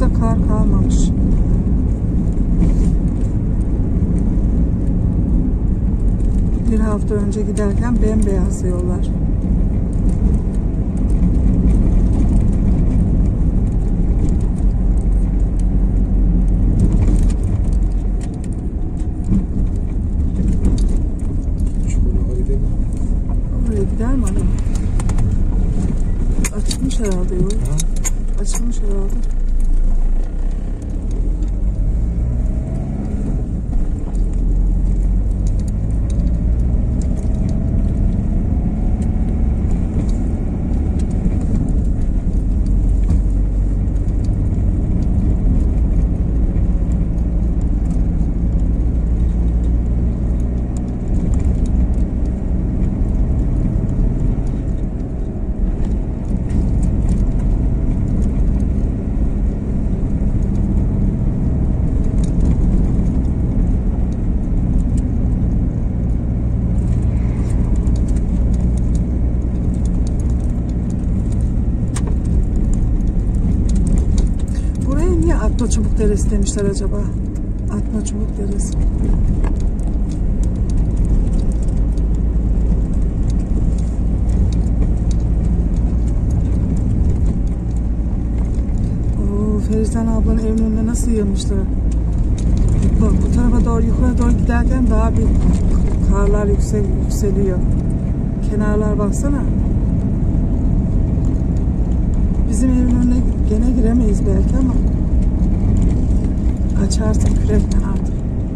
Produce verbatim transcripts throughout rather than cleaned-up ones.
kar kalmamış. Bir hafta önce giderken bembeyaz yollar. Oraya gider mi araba? Açılmış herhalde yol. Açılmış herhalde. Atma Çubuk Deresi demişler acaba. Atma Çubuk Deresi. Oo, Ferizan ablanın evinin önüne nasıl yığmışlar. Bak bu tarafa doğru, yukarı doğru giderken daha bir karlar yüksel, yükseliyor. Kenarlar baksana. Bizim evin önüne gene giremeyiz belki ama açarsın kürekten artık.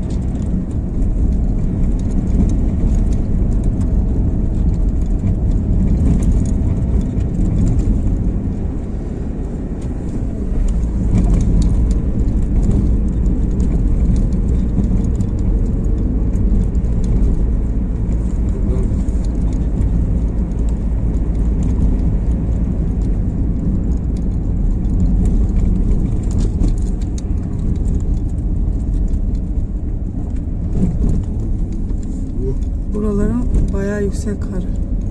Buraların bayağı yüksek karı.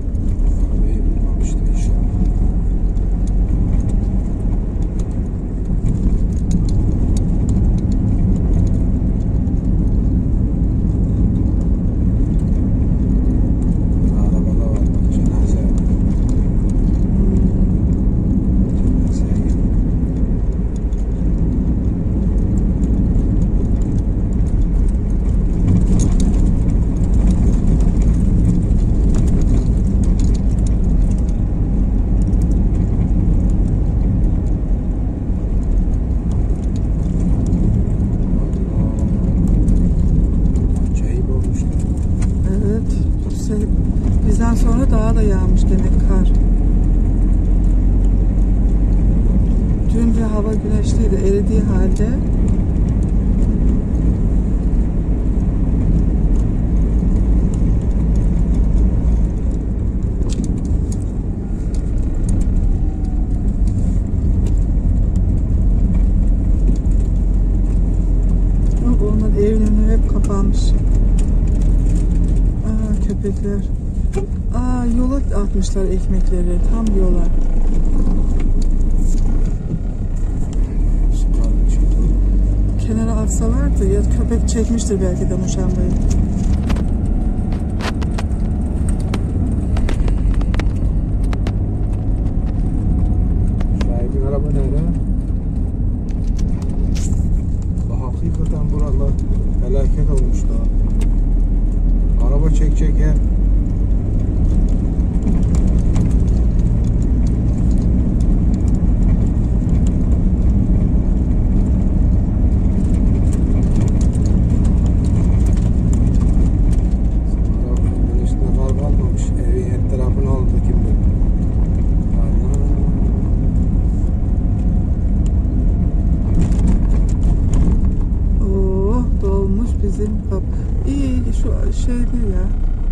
Bizden sonra daha da yağmış demek kar. Dün bir hava güneşliydi, eridiği halde. Bak onların evinin hep kapanmış. Aa, köpekler. Aa, yola atmışlar ekmekleri, tam yola. Kenara atsalardı ya, köpek çekmiştir belki de muşambayı. Şahidin araba nerede? Hakikaten buralar felaket olmuş da. Araba çek çek ya. Bizim kap. İyi şu şeydi ya.